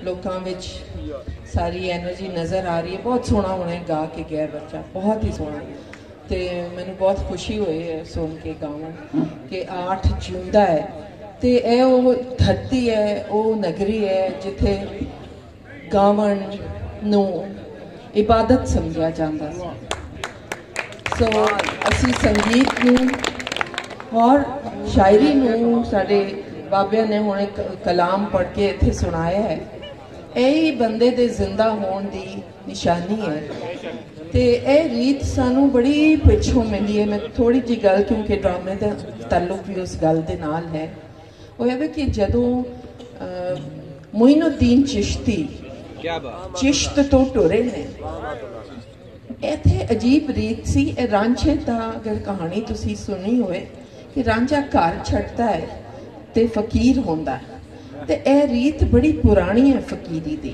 लोगों विच सारी एनर्जी नज़र आ रही है। बहुत सोहना होना है गा के गया बच्चा, बहुत ही सोहना। तो मैनू बहुत खुशी हुई है सुन के गाँव कि 8 जिंदा है। तो यह वो धरती है, वो नगरी है जिथे गावन नू इबादत समझा जाता। सो असी संगीत नू और शायरी नू साडे बाबिया ने हुणे कलाम पढ़ के इत्थे सुनाया है। यही बंदे दे जिंदा होने की निशानी है। तो यह रीत सानू बड़ी पिछों मिली है। मैं थोड़ी जी गल, क्योंकि ड्रामे का ताल्लुक भी उस गल दे नाल है, वो है कि जदों मोइनुद्दीन चिश्ती चिश्त तो टुरे ने, इत्थे अजीब रीत सी। रांझे दा अगर कहानी तुसी सुनी होए कि रांझा घर छड्डदा है ते फकीर होंदा है। ते यह रीत बड़ी पुरानी है फकीरी दी,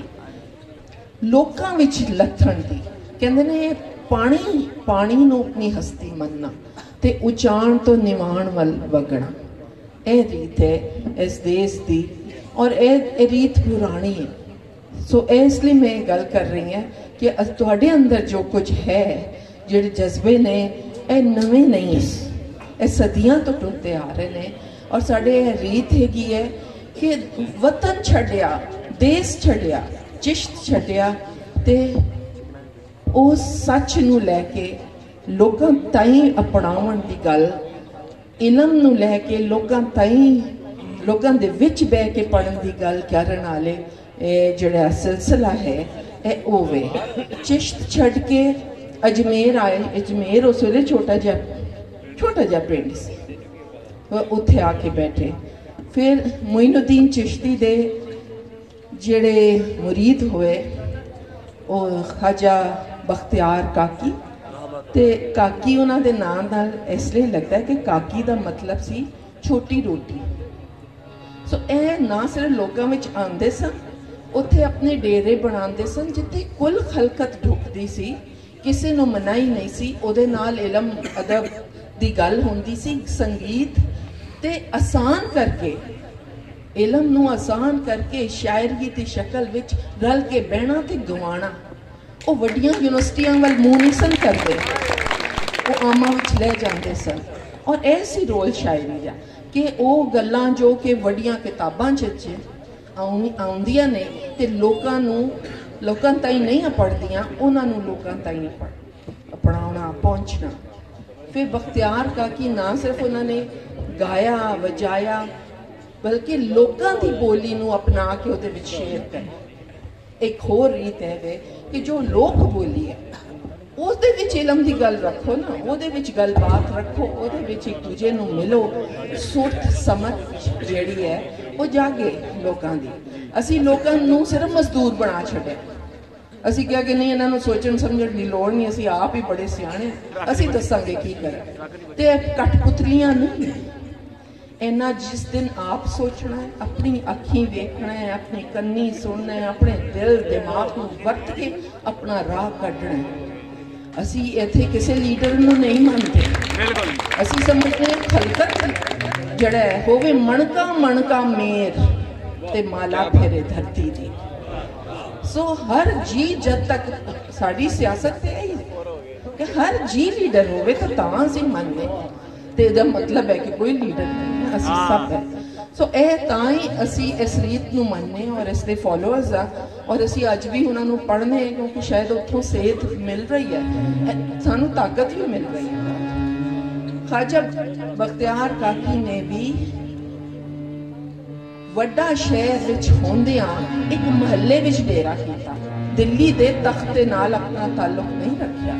लोकां विच लथण दी। कहंदे ने पानी पानी नूं अपनी हस्ती मनना ते उचाण तो निवाण वल वगना, यह रीत है इस देश दी और यह रीत पुरानी है। सो इसलिए मैं गल कर रही हूँ कि तुहाडे अंदर जो कुछ है, जिहड़े जज्बे ने, यह नवे नहीं है, यह सदियां तो टुरते आ रहे हैं। और साडे रीत हैगी है कि वतन छड्डिया, देश छड्डिया, चिश्त छड्डिया ते उस सच नूं लैके लोकां ताईं अपनाउण दी गल, इलम नूं लैके लोकां ताईं, लोकां दे विच बह के पढ़न दी गल करन वाले जिहड़ा सिलसिला है यह होवे। चिश्त छड्ड के अजमेर आए। अजमेर उस वेले छोटा जिहा पिंड सी, उत्थे आके बैठे। फिर मोइनुद्दीन चिश्ती दे जिहड़े मुरीद हुए वो ख्वाजा बख्तियार काकी। ते काकी उन्हां दे नाम नाल इसलिए लगता है कि काकी दा मतलब सी छोटी रोटी। सो ए ना सिर्फ लोगों में आते सन, उत्थे अपने डेरे बनाते सन जिथे कुल खलकत ढुकती सी, किसी नूं मनाही नहीं सी। उहदे नाल इलम अदब दी गल होंदी सी। संगीत ते आसान करके, इलम नूं आसान करके शायरी दी शक्ल विच रल के बहना ते गवाना। वो वड्डियां यूनिवर्सिटियां वाल मूँह नहीं सन करते, वो आमा विच लै जाते सन। और ऐसी रोल शायरी दा कि वो गल्लां जो कि वड्डियां किताबां च आउंदियां ने ते लोकां ताईं नहीं पढ़दियां, उन्हां नूं लोकां ताईं अपनाउणा, पहुंचना। फिर बख्तियार काकी ना सिर्फ उन्होंने गाया वजाया, बल्कि लोगों की बोली नूं अपना के उहदे विच शेयर करे। एक होर रीत है कि जो लोक बोली है उसदे विच इलम दी गल रखो ना, उहदे विच गलबात रखो, उहदे विच एक दूजे नूं मिलो, सुरत समझ जिहड़ी है वो जागे लोकां दी। असी लोकां नूं सिर्फ मजदूर बना छड्डिया। असी क्या कि नहीं, इन्हां नूं सोचण समझण दी लोड़ नहीं, असी आप ही बड़े सियाणे, असी दसांगे की करें। ते कठपुतलियां नहीं, इन्ना जिस दिन आप सोचना है, अपनी अखीं वेखना है, अपनी कन्नी सुनना है, अपने दिल दिमाग को वरत के अपना राह कढ़ना है। असी इत्थे किसी लीडर नूं नहीं मानते, असी समझते हैं खलकत जड़ा होवे मणका मणका मेर ते माला फेरे धरती दी। सो हर जी, जब तक साड़ी सियासत है कि हर जी लीडर होवे तो तां असीं मनदे, ते इहदा मतलब है कि कोई लीडर नहीं है, असीं सब है। सो यह तां ही असीं इस रीत नूं मनने और इसके फॉलोअर्स आ, और असीं अज भी उन्हां नूं पढ़ने, क्योंकि शायद उत्थों सेध मिल रही है, सानूं ताकत भी मिल रही है। ख्वाजा बख्तियार काकी ने भी वड्डा शहर विच होंदियां एक महल्ले विच डेरा कीता, दिल्ली दे तख्त नाल अपना ताल्लुक नहीं रखिया।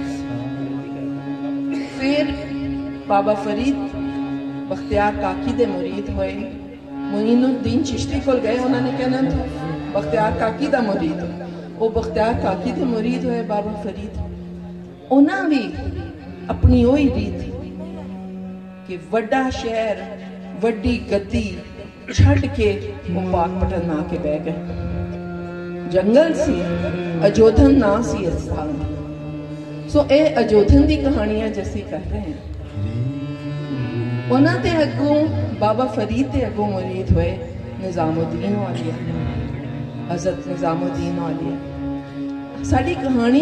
फिर बाबा फरीद बख्तियार काकी दे मुरीद होए, मोइनुद्दीन चिश्ती कोल गए, उन्होंने कहना था बख्तियार काकी दा मुरीद हो, वो बख्तियार काकी दे मुरीद होए बाबा फरीद। उन्हां भी अपनी वही रीत कि वड्डा शहर वड्डी गद्दी छड़ के वो पाक पटन आके बह गए। जंगल सी, अजोधन ना सी इस स्थान। सो ए अजोधन दी कहानियां जैसी कर रहे हैं। उन्हां ते अगों बाबा फरीद ते अगों मुरीद हुए निजामुद्दीन वालिया। हज़रत निज़ामुद्दीन औलिया। साड़ी कहानी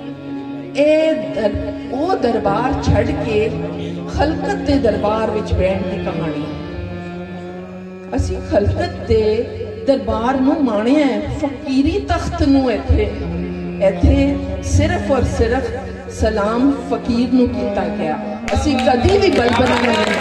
वो दरबार छड़ के खलकत के दरबार विच बैठने की कहानी। असी खलकत के दरबार नूं माणिया है, फकीरी तख्त नूं इत्थे सिर्फ और सिर्फ सलाम फकीर नूं कीता गया। असी कदी भी बलबला नहीं।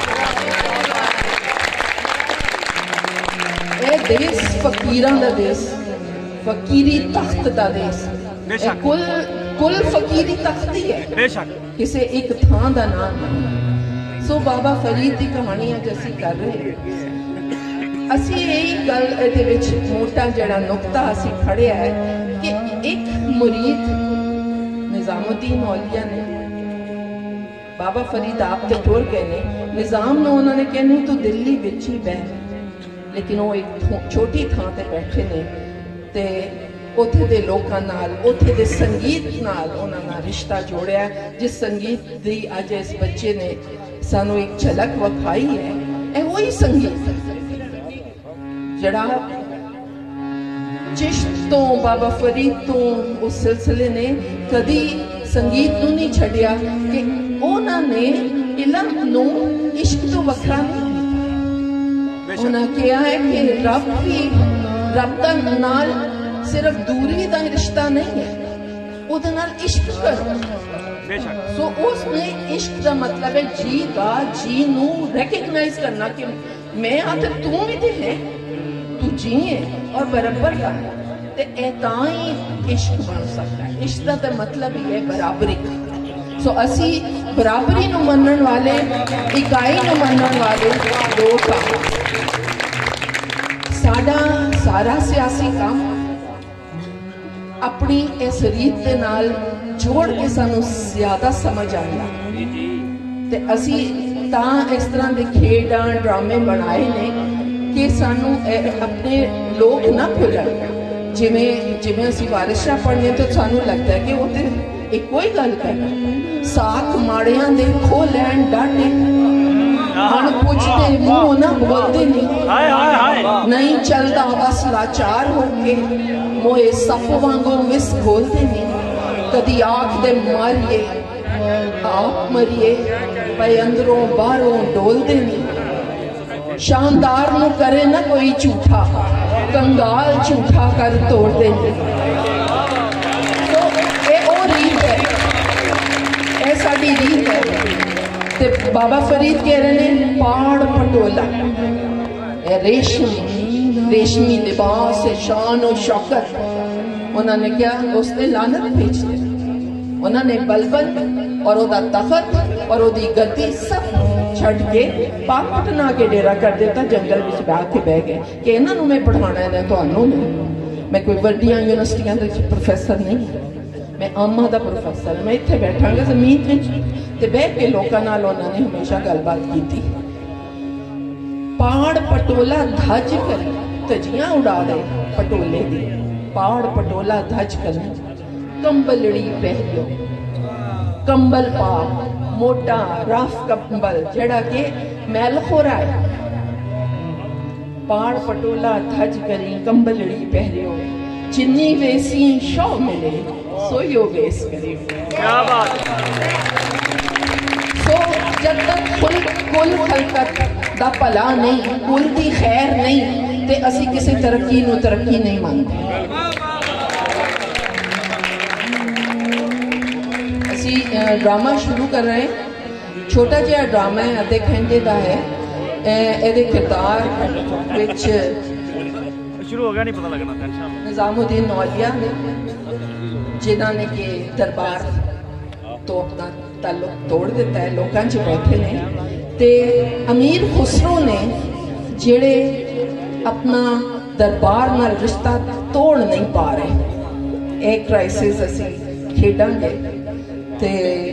ये देश फकीरां दा देश, फकीरी तख्त दा देश। कुल फकीरी तख्त ही है, किसी एक थां दा नाम। सो बाबा फरीद की कहानी अज असी कर रहे हैं। असी यही गल इहदे विच मोटा जड़ा नुकता असी खड़िया है कि एक मुरीद निज़ामुद्दीन औलिया ने बाबा फरीद आप ते टुर गए ने, निज़ाम ने उन्होंने कहने तू दिल्ली विच ही बह, लेकिन वो एक छोटी थां ते बैठे ने ते उत्थे दे लोकां नाल, उत्थे दे संगीत नाल उन्हां नाल रिश्ता जोड़िया। जिस संगीत दी अज इस बच्चे ने सानू एक झलक विखाई है, ए वही संगीत जड़ा चिश्त तो बाबा फरीद तो उस सिलसिले ने कदी संगीत नूं नहीं छड्डिया कि उन्होंने इलम नूं इश्क तो वखरा नहीं। उन्हें कहा है कि रब दा नाल सिर्फ दूरी का रिश्ता नहीं है, उहदे नाल इश्क कर। सो उसने इश्क का मतलब है जी का जी नू रिकग्नाइज करना कि मैं आ ते तू भी ते है, तू जी है और बराबर का है। ते तां ही इश्क बन सकता है। इश्क का मतलब ही है बराबरी। सो असी बराबरी नू मनण वाले, इकाई नू मनण वाले लोग आ। साडा सारा सियासी काम अपनी इस रीत के नाल जोड़ के सानू ज्यादा समझ आया। ते असी तां इस तरह के खेडां ड्रामे बनाए ने कि सानू अपने लोग ना भुलन। जिमें जिमें असी वारिशां पढ़ने तो सानू लगता है कि वो तो एक कोई गल कर साख माड़ियां दे खो लैन डाटे हण पुछते मुंह ना बोलते नहीं चलता बस लाचार होके मोए सप वांगू विस बोलते नहीं। कदी आख दे मारिए आप मरिए पे अंदरों बाहरों डोलते नहीं। शानदार नु करे ना कोई झूठा, कंगाल झूठा कर तोड़ते नहीं। तो ये ओ रीत है, ये साडी रीत है। ते बाबा फरीद कह रहे हैं पहाड़ पटोला रेशमी लिबास है, शान और शौकत। उन्होंने क्या उसने लानत भेज दी। उन्होंने बलबल और ओदा तखत और ओदी गद्दी सब छड़ के पाक पटना के डेरा कर देता, जंगल में आके बह गए कि इन्हों मैं पढ़ाना है तुहानू नहीं। मैं कोई वड्डियां यूनिवर्सिटियां दे प्रोफेसर नहीं, मैं आमा दा प्रोफेसर। मैं इत्थे बैठांगा जमीन में ते बह के लोकां नाल उन्होंने हमेशा गलबात की। पहाड़ पटोला धज कर धजियां उड़ा दे पटोले दी, पहाड़ पटोला धज कर कंबलड़ी पहलो कंबल पा मोटा रफ कंबल जड़ा के मैल खोरा है। पहाड़ पटोला धज करी कंबलड़ी पहरियो, जिन्नी वेसी शौ मिले सोयो वेस करियो। क्या बात। सो जब तक कुल खलकत दा भला नहीं, कुल दी खैर नहीं, ते असी किसी तरक्की नू तरक्की नहीं मानते। असी ड्रामा शुरू कर रहे हैं। छोटा जिहा ड्रामा है, अद्धे घंटे का है। ए किरदार विच शुरू हो गया, नहीं पता लगना टेंशन। निज़ामुद्दीन औलिया ने जिन्होंने के दरबार तो अपना ताल्लुक तोड़ दिता है, लोगों च बैठे ने। ते अमीर खुसरो ने जेड़े अपना दरबार नाल रिश्ता तोड़ नहीं पा रहे। एक क्राइसिस असी खेडांगे ते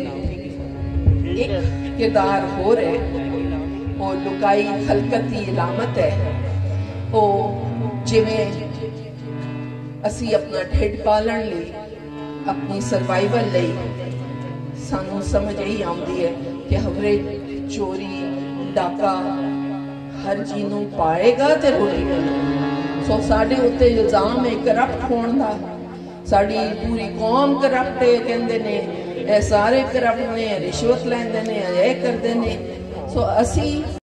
एक किरदार हो रहे वो लुकाई खलकत की इलामत है। वो जिवें असी अपना ढिड पालन लई, अपनी सर्वाइवल लई सानू समझ यही आती है कि हमरे चोरी डाका हर चीज नू पाएगा ते रोटी मिलेगी। सो साडे उत्ते इल्जाम है करप्ट होने का, साड़ी पूरी कौम करप्ट है कहंदे ने, ये सारे करप्ट ने, रिश्वत लैंदे ने, ये करदे ने। सो असी